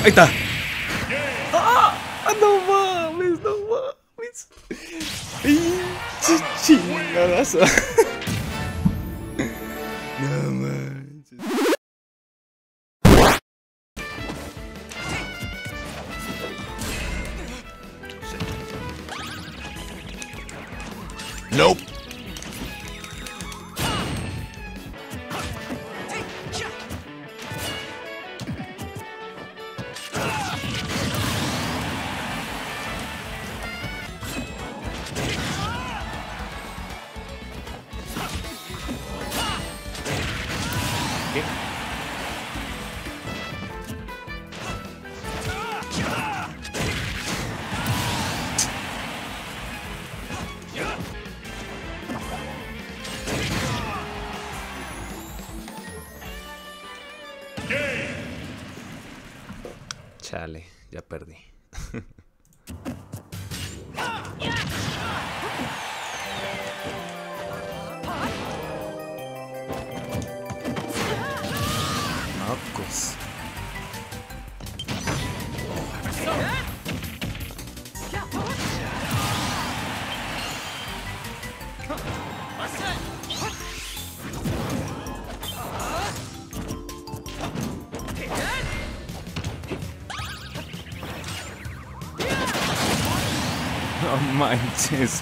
Ahí está. ¡Ah! No mames, no mames. Chingadazo. No manches. Nope. ¿Qué? Chale, ya perdí. Mocos. No manches.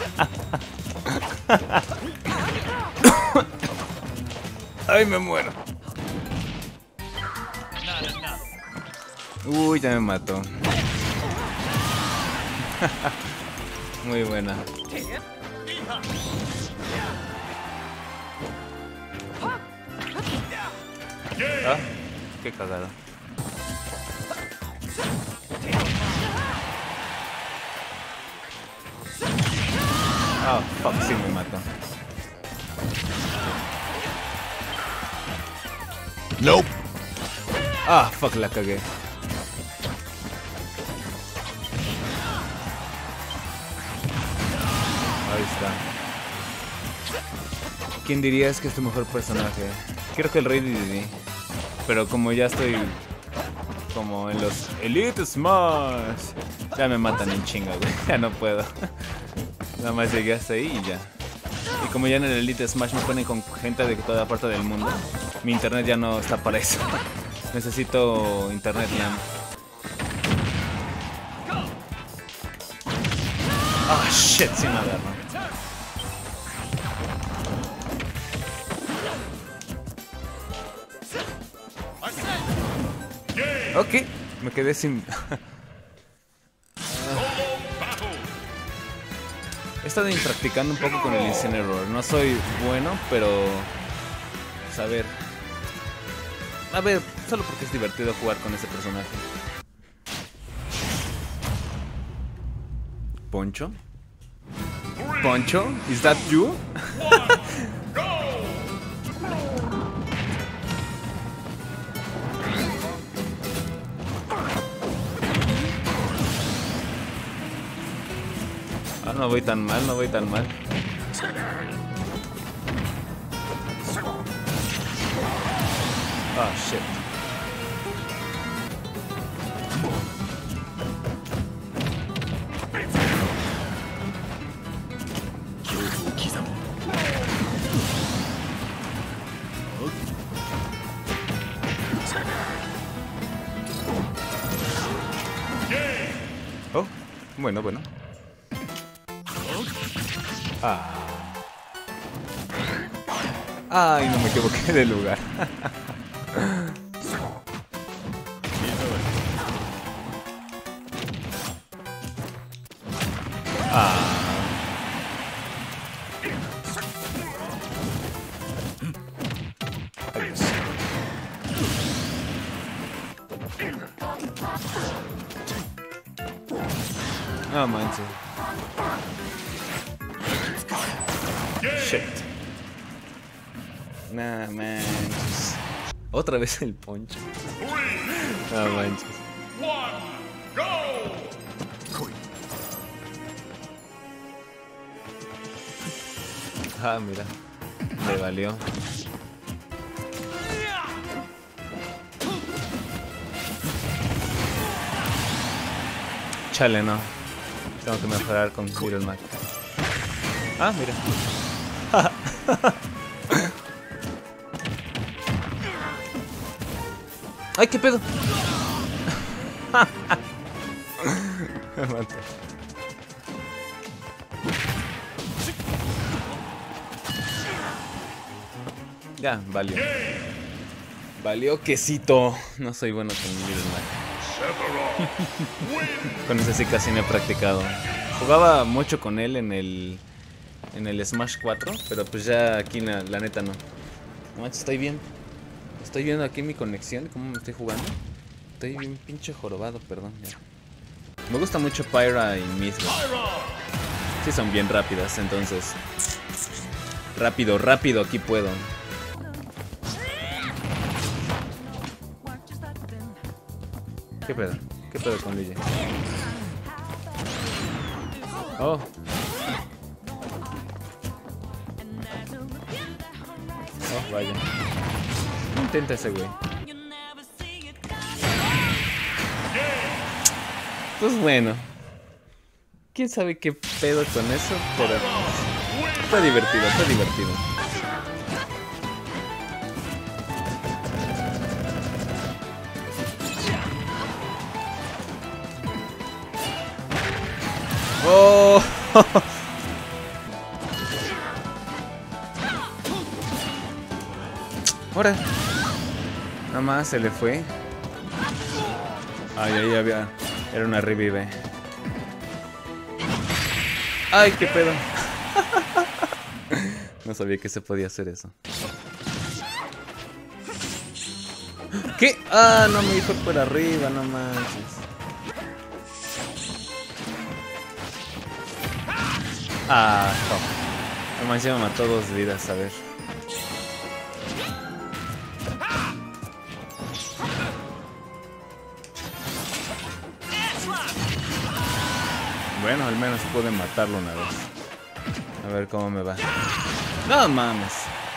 Ay, me muero. Uy, ya me mató. Muy buena. Ah, qué cagada. Ah, fuck, sí me mató. Nope. Ah, fuck, la cagué. Ahí está. ¿Quién diría es que es tu mejor personaje? Creo que el Rey Didi. Pero como ya estoy como en los Elite Smash, ya me matan en chinga, güey. Ya no puedo. Nada más llegué hasta ahí y ya. Y como ya en el Elite Smash me ponen con gente de toda parte del mundo, mi internet ya no está para eso. Necesito internet LAN. Ah, shit, sí me agarra. Ok, me quedé sin... He estado practicando un poco con el Incineroar. No soy bueno, pero... Pues a ver, solo porque es divertido jugar con ese personaje. ¿Poncho? ¿Poncho? ¿Is that you? Ah, no voy tan mal, no voy tan mal. Ah, shit. Oh, bueno, bueno. Ah. Ay, no me equivoqué de lugar. Ah. Adiós. No manches. Shit. Nah, manches. Otra vez el poncho. No manches. Ah, mira. Le valió. chale, no. Tengo que mejorar con Little Mac. Ah, mira. ¡Ay, qué pedo! Me mato. Ya, valió. Valió quesito. No soy bueno con Little Mac. Con ese sí casi no he practicado. Jugaba mucho con él en el Smash 4, pero pues ya aquí la neta no. No manches, estoy bien. Estoy viendo aquí mi conexión, cómo me estoy jugando. Estoy bien pinche jorobado, perdón. Ya. Me gusta mucho Pyra y Misma. Sí son bien rápidas, entonces. Rápido, rápido, aquí puedo. ¿Qué pedo? ¿Qué pedo con Luigi? Oh. Oh, vaya. Intenta ese güey. Pues bueno. Quién sabe qué pedo con eso, pero fue divertido, fue divertido. Oh. Ahora. Nada más se le fue. Ay, ahí había. Era una revive. Ay, qué pedo. No sabía que se podía hacer eso. ¿Qué? Ah, no me dijo por arriba, no manches. Ah, no. No manches, me mató 2 vidas, a ver. Bueno, al menos pude matarlo una vez. A ver cómo me va. No mames.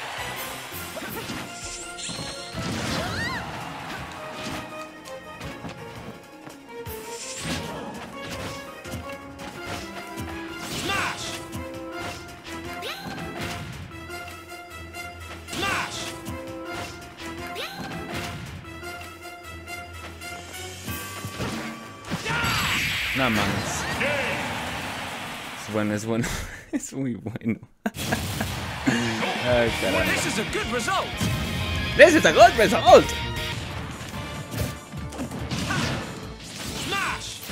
No mames. Es bueno, es bueno. Es muy bueno. Ay, caramba. This is a good result. This is a good result. Smash.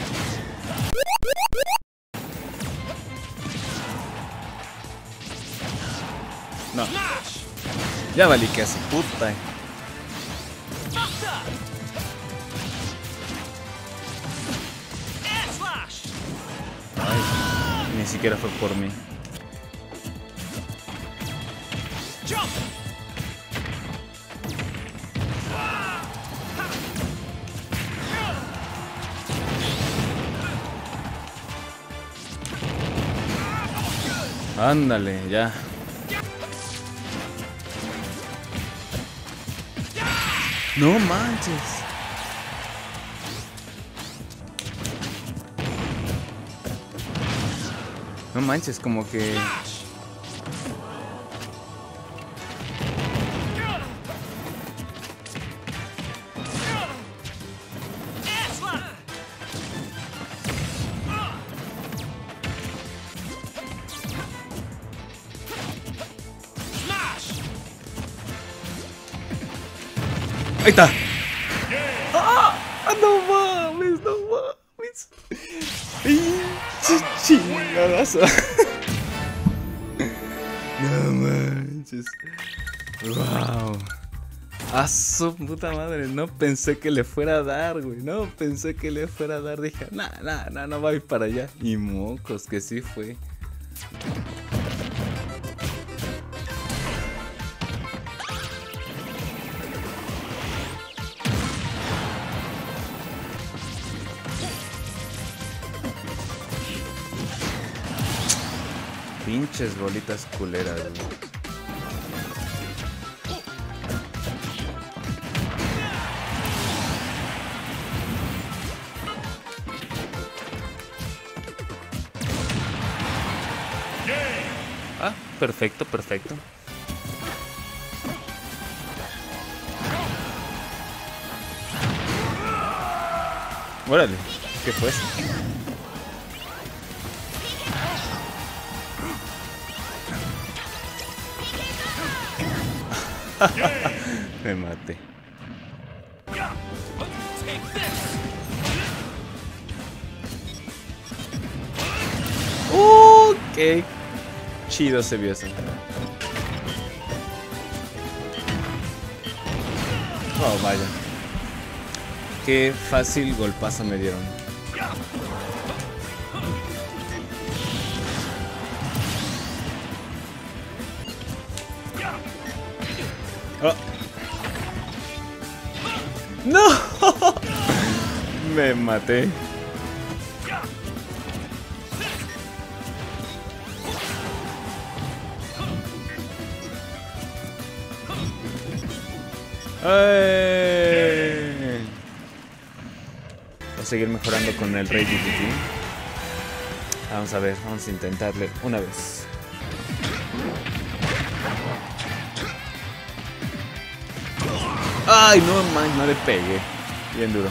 No. Ya valí que hace puta. Ay, ni siquiera fue por mí. Ándale, ya. No manches. No manches, como que... Ahí está. ¡Ah! No mames, no mames. Chingadazo. No manches. Wow. A su puta madre. No pensé que le fuera a dar, güey. No pensé que le fuera a dar. Dije, no va a ir para allá. Y mocos, que sí fue. Pinches bolitas culeras, güey. Perfecto, perfecto. Órale, ¿qué fue eso? Me maté. Qué chido se vio eso. Oh, vaya. Qué fácil golpazo me dieron. Oh. ¡No! Me maté. ¡Ay! Voy a seguir mejorando con el Rey DDD. Vamos a ver, vamos a intentarle una vez. ¡Ay, no, man! No le pegué. Bien duro.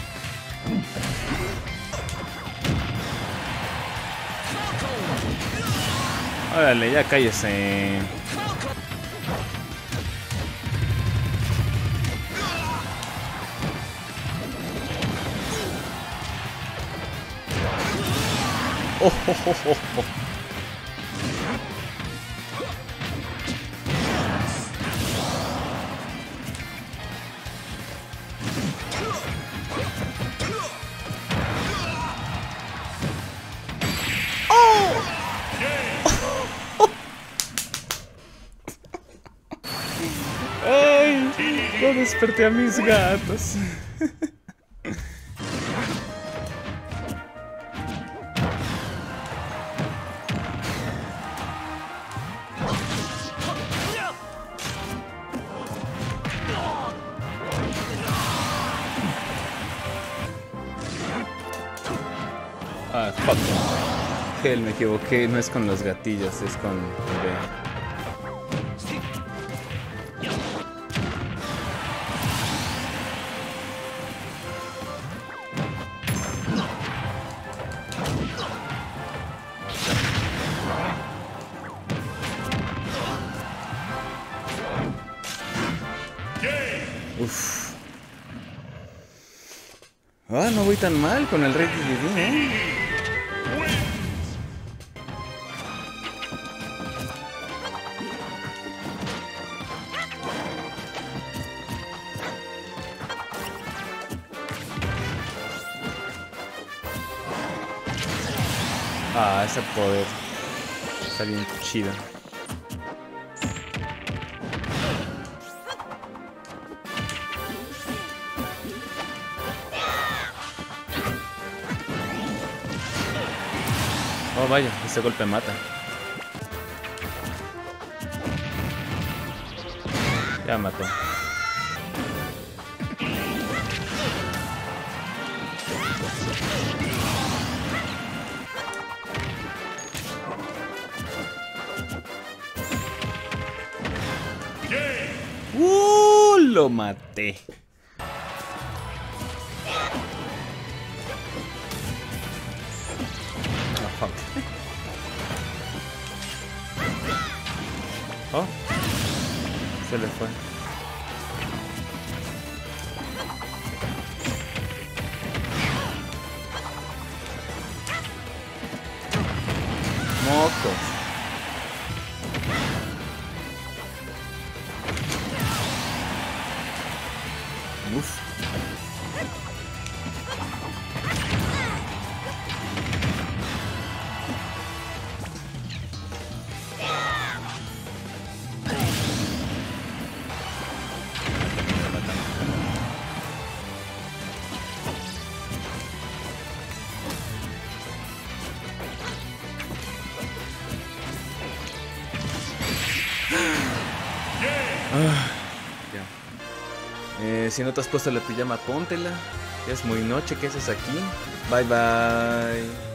Órale, ya cállese. Oh, oh, oh, oh, oh. ¡Ay! No desperté a mis gatos. Ah, fuck. Hell, me equivoqué. No es con los gatillos, es con B. Uff. Ah, no voy tan mal con el Rey DDD, ¿eh? Ah, ese poder está bien chido. Oh, vaya, ese golpe mata. Ya mató. Lo maté. Oh, fuck. Oh, se le fue. Mocos. Uf. Si no te has puesto la pijama, póntela. Ya es muy noche, ¿qué haces aquí? Bye bye.